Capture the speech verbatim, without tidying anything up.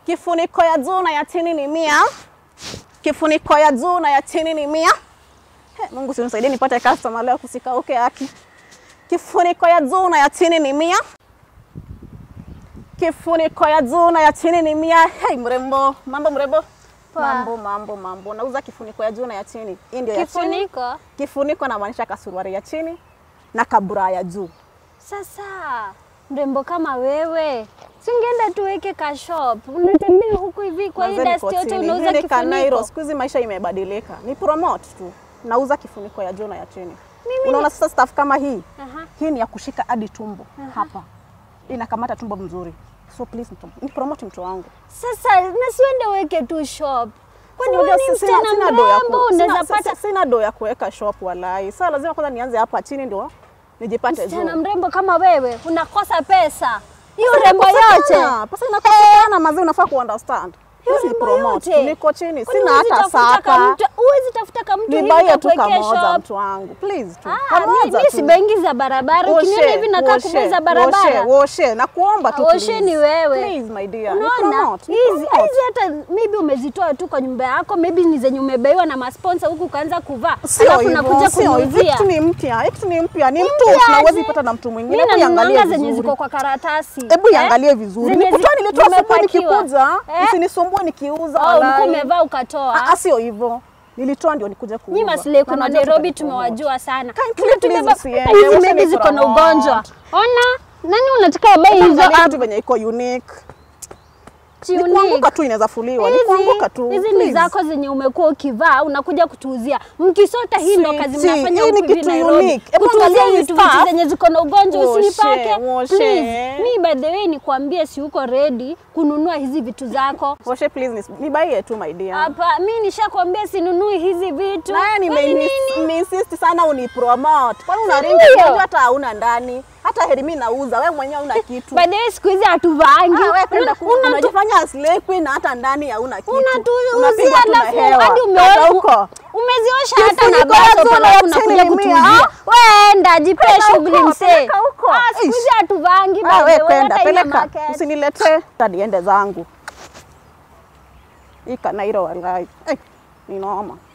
Kifuniko ya juu na ya chini ni mia. Kifuniko ya juu na ya chini ni mia. He, Mungu unisaidie nipate customer leo kusikauke haki. Kifuniko ya juu na ya chini ni mia. Kifuniko ya juu na ya chini ni mia. Hey mrembo, mambo mrembo. Mambo mambo mambo. Nauza kifuniko ya juu na ya chini. Hii ndio ya chini. Kifuniko? Kifuniko na maanisha kasuruari ya chini na kabura ya juu. Sasa mrembo kama wewe, singeenda tuweke ka shop. Unatembea huku hivi kwa hii industry yote unauza kifuniko. Siku hizi maisha imebadilika. Ni promote tu. Nauza kifuniko ya juu na ya chini. Unaona sasa staff kama hii. Uh -huh. Hii ni ya kushika hadi tumbo. Uh -huh. Hapa. Inakamata tumbo mzuri. So please ni promote mtu wangu. Sasa nasiwende weke tu shop. Kwani wewe ni msichana mrembo unaweza pata sina do ya kuweka shop walai. Sasa lazima kwanza nianze hapa chini ndio nijipate juu. Msichana mrembo kama wewe unakosa pesa. Hiyo rembo yote. Pesa inakosekana mazi unafaa ku understand. Hiyo ni promote. Niko chini sina hata saka. Uwezi tafuta kama mtu hivi kuwekea shop. Nibaie tu kama mtu wangu. Please tu. Kama mimi si bengi za barabara. Ukiniona hivi nakaa kubeza barabara. Woshe, woshe. Nakuomba tu. Woshe ni wewe. Please my dear. Unaona? Hizi hizi hata maybe umezitoa tu kwa nyumba yako, maybe ni zenye umebaiwa na masponsor huku kaanza kuvaa. Alafu nakuja kuniuzia. Kitu ni mpya. Kitu ni mpya. Ni mtu unaweza pata na mtu mwingine. Hebu iangalie zenye ziko kwa karatasi. Hebu iangalie vizuri. Nikutani nilitoa asubuhi nikikuja. Usinisumbue nikiuza. Oh, ulikuwa umevaa ukatoa. Ah, sio hivyo. Nilitoa ndio nikuja kuuza. Nyinyi maslay kuna Nairobi tumewajua sana. Tunatubeba hizi maybe ziko na ugonjwa. Ona, nani unataka bei hizo vitu venye iko unique. Kuanguka tu inaweza fuliwa. Ni kuanguka tu. Hizi ni zako zenye umekuwa ukivaa unakuja kutuuzia. Mkisota hii ndo kazi mnafanya huku hivi Nairobi. Kutuuzia vitu vitu zenye ziko na ugonjwa usinipake. Please. Mimi by the way nikwambie si uko ready kununua hizi vitu zako. Woshe please nibaie tu my dear. Hapa mimi nishakwambia sinunui hizi vitu. Na ni insist sana unipromote. Kwani unaringa unajua hata hauna ndani. Hata heri mimi nauza, wewe mwenyewe una kitu. By the way siku hizi hatuvangi. Wewe kwenda unajifanya slay queen na hata ndani hauna kitu. Unatuuzia alafu hadi umeona huko. Umeziosha hata na baso pala unakuja kutuuzia. Wewe enda jipe shughuli msee. Ah, siku hizi hatuvangi by the way. Wewe kwenda peleka. Usiniletee hadi ende zangu. Ika Nairo walai. Eh, ni noma.